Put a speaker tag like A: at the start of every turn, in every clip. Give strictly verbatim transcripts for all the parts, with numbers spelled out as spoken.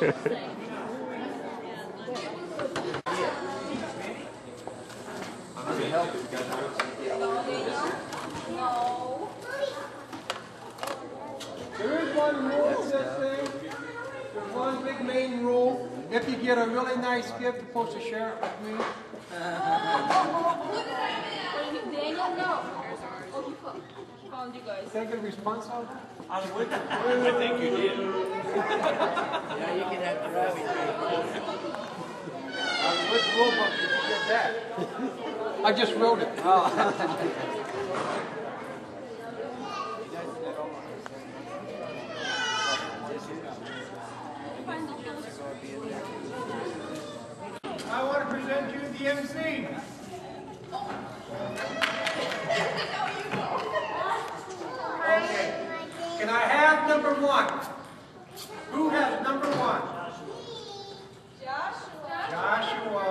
A: There is one rule to this thing. There's one big main rule. If you get a really nice gift, you're supposed to share it with me.
B: Daniel, no. Oh, he found you guys.
A: Take a response out.
C: I think you did.
D: Yeah, you can have the rabbit.
A: On which rule book did you get that? I just wrote it. Oh. I want to present you the M C. Okay. Can I have number one? Who has number one? Joshua. Joshua.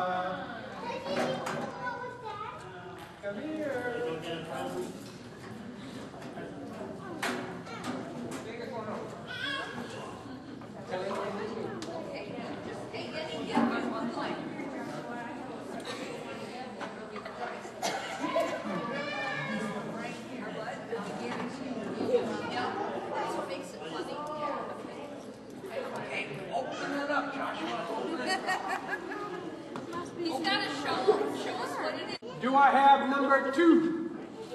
A: Come here.
B: He's got to show, show us what it is.
A: Do I have number two?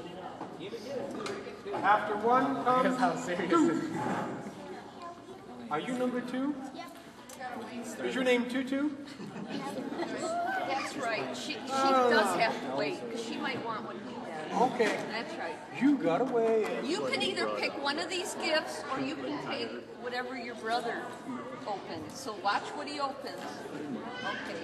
A: After one comes
D: How serious
A: two.
D: is it?
A: Are you number two? Is your name Tutu?
B: That's right. She, she
A: Oh.
B: does have to wait because she might want what he has.
A: Okay.
B: That's right.
A: You got away.
B: You can either pick one of these gifts or you can take whatever your brother opens. So watch what he opens. Okay.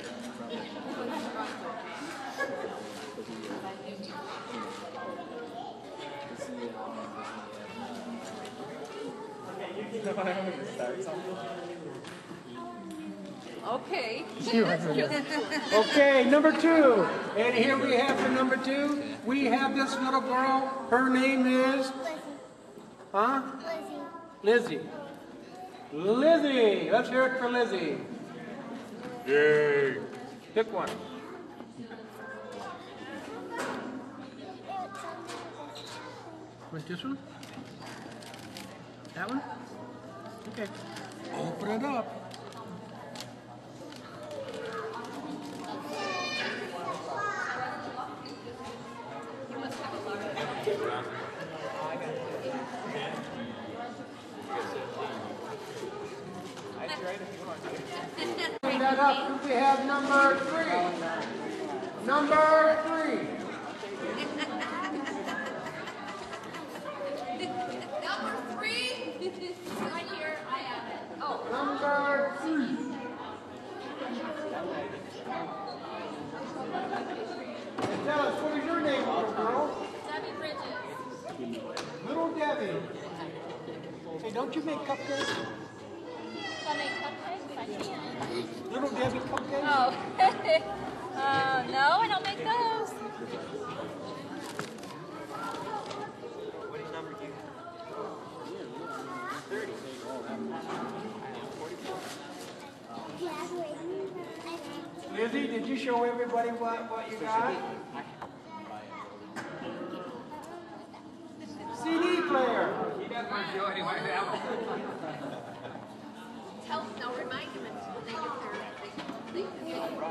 B: Okay.
A: Okay, number two. And here we have for number two, we have this little girl. Her name is? Huh? Lizzie. Lizzie. Let's hear it for Lizzie. Yay. Pick one. Want this one? That one? Okay. Open it up. Bring that up. We have number three. Number three.
B: Number three. Right here. I have it. Oh.
A: Number three. And tell us, what is your name, little girl?
B: Debbie Bridges.
A: Little Debbie. Hey, don't you make cupcakes?
B: I make cupcakes? I can.
A: Little Debbie cupcakes?
B: Oh. uh, no, I don't make those.
C: What is number two? thirty.
A: Lizzie, did you show everybody what, what you got? C D player.
C: He doesn't show anyone else.
B: Tell, now remind them when they get their, they, they,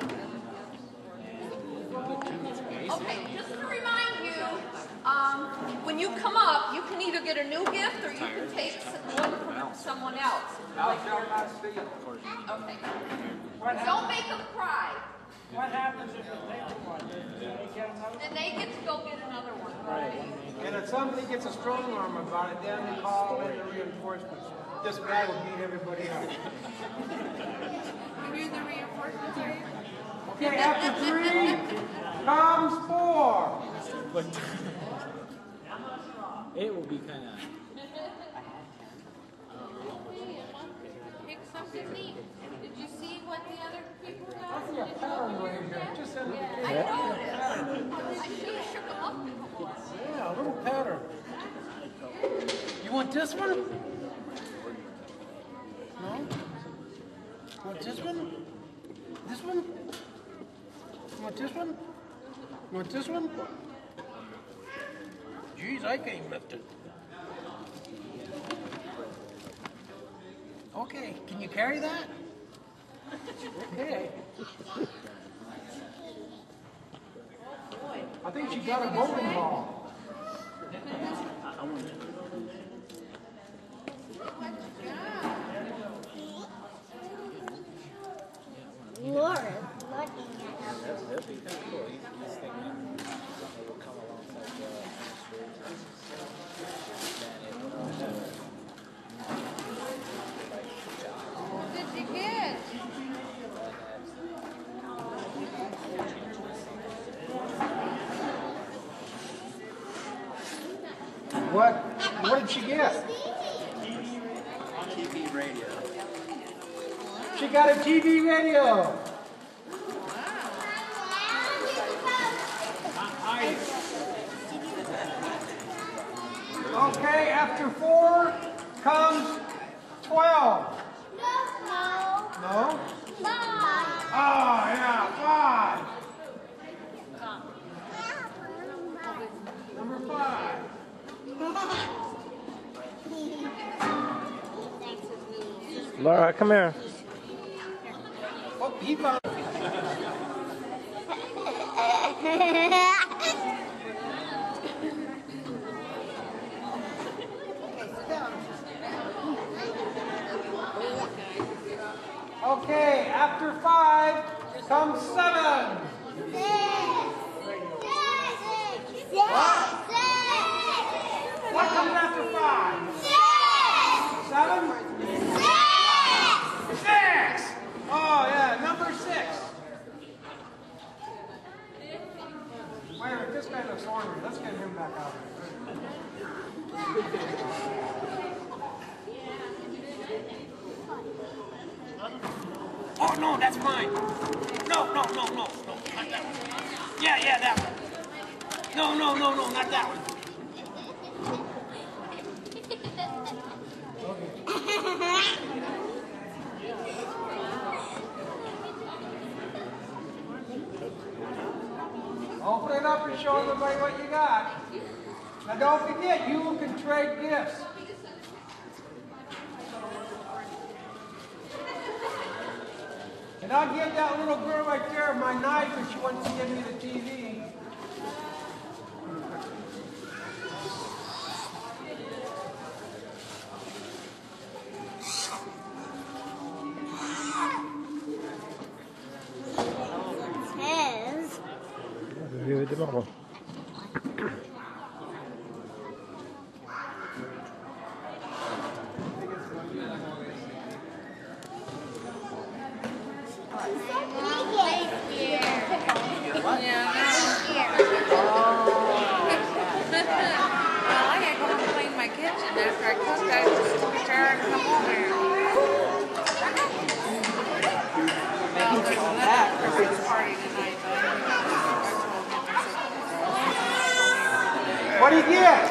B: they, okay, just to remind you, um, when you come up, you can either get a new gift or you can take one from someone else. Like, okay. Don't make them cry.
D: What happens if they take one? Do they get another?
B: Then they get to go get another one. Right.
A: And if somebody gets a strong arm about it, then they call in the reinforcements. This guy will beat everybody up.
B: You hear the reinforcements, are you?
A: Okay, after three comes four.
D: It will be kind of.
B: Pick something neat. Did you see what the other people got?
A: I see a pattern right here. Just send it
B: I
A: to
B: noticed. I should have shook them up before.
A: Yeah, a little pattern. You want this one? No? Want this one? This one? Want this one? Want this one? Jeez, I can't lift it. Okay, can you carry that? Okay. I think she got a bowling ball.
E: Laura, looking at him.
F: That'd be kind of cool. He's, he's thinking it will come alongside the
B: What did you get?
A: What? What did she get?
F: T V radio.
A: She got a T V radio. Okay, after four comes twelve.
E: No.
A: No?
E: Five.
A: Oh, yeah, five. Number five.
G: Laura, come here.
A: Oh, he found. Okay, after five comes seven. What comes after five? Seven? Six! Oh, yeah, number six. Wait a minute, this guy looks ornery. Let's get him back out here. Oh, no, that's mine. No, no, no, no, no, not that one. Yeah, yeah, that one. No, no, no, no, not that one. Open it up and show everybody what you got. Now don't forget, you can trade gifts. And I'll give that little girl right there my knife if she wants to give me the T V.
G: Vive de marbre.
A: What do you get?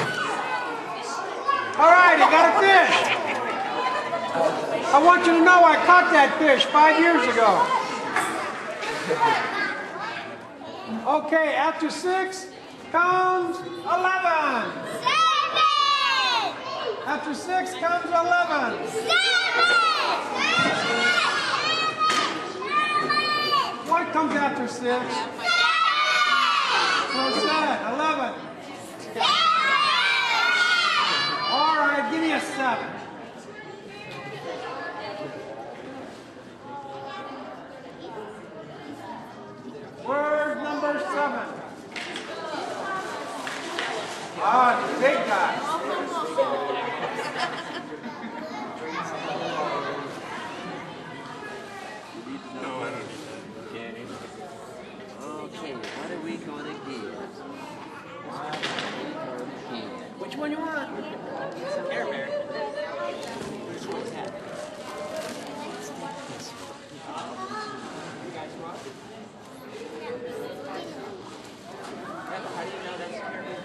A: All right, you got a fish. I want you to know I caught that fish five years ago. Okay, after six comes eleven.
E: Seven.
A: After six comes eleven. What comes after six? So seven, eleven. All right, give me a seven. Word number seven. Ah, the big guy.
F: Okay, what are we gonna get?
A: Which one you want?
F: Air Bear. How do you know that's Air Bear?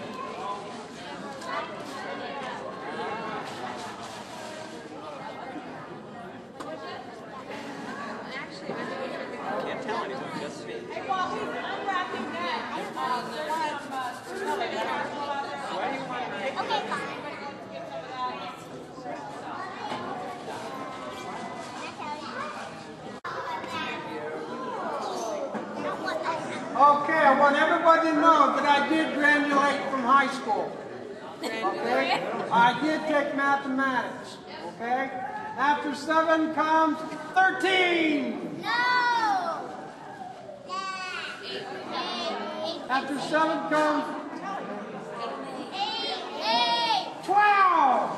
A: want everybody to know that I did graduate from high school. Okay? I did take mathematics. Okay? After seven comes thirteen.
E: No.
A: After seven comes
E: Eight. Eight.
A: twelve.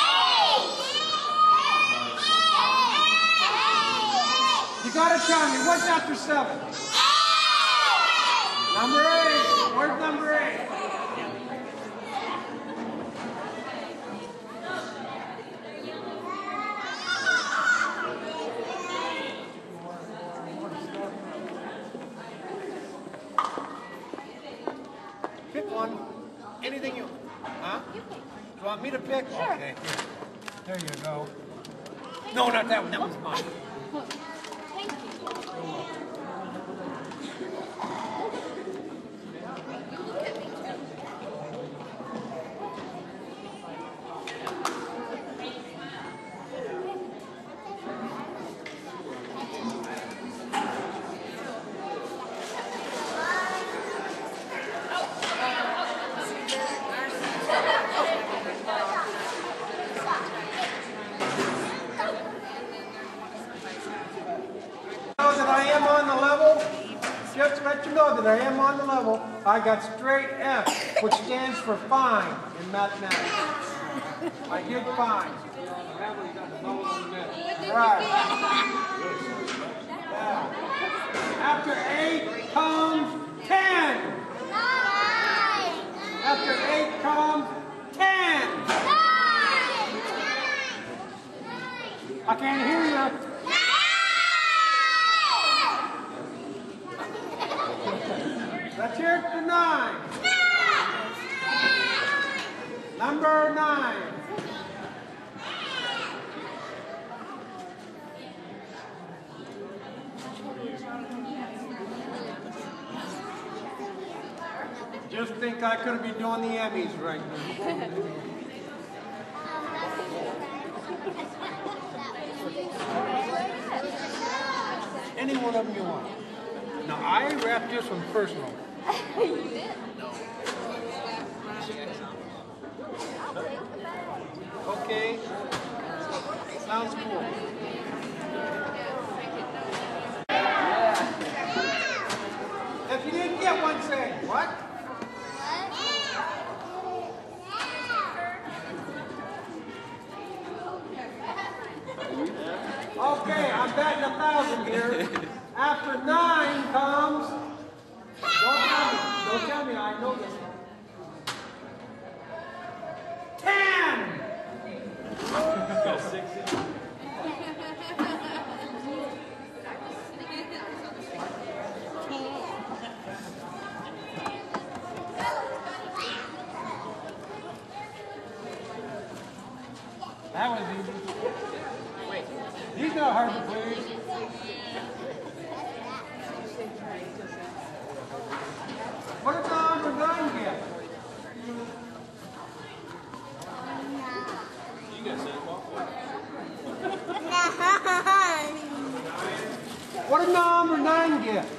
A: You gotta tell me, what's after seven? Number eight. Where's number eight? Pick one. Anything you... Huh? You want me to pick? Sure. Okay, here. There you go. No, not that one. That one's mine. That I am on the level, just to let you know that I am on the level. I got straight F, which stands for fine in mathematics. I did fine. Right. Yeah. After eight comes ten.
E: Nine.
A: After eight comes ten.
E: Nine.
A: I can't hear you. Let's hear it for nine. Number nine. Just think I could be doing the Emmys right now. Any one of them you want. Now I wrapped this one personal.
B: You did?
A: Okay. Sounds cool. If you didn't get one, say what? Okay, I'm batting a thousand here. After nine comes. Don't tell me. Don't tell me. I know this one. Ten. That was easy. Wait. These are hard to please. What did number nine get?
C: You got Santa Claus?
A: What did number nine get?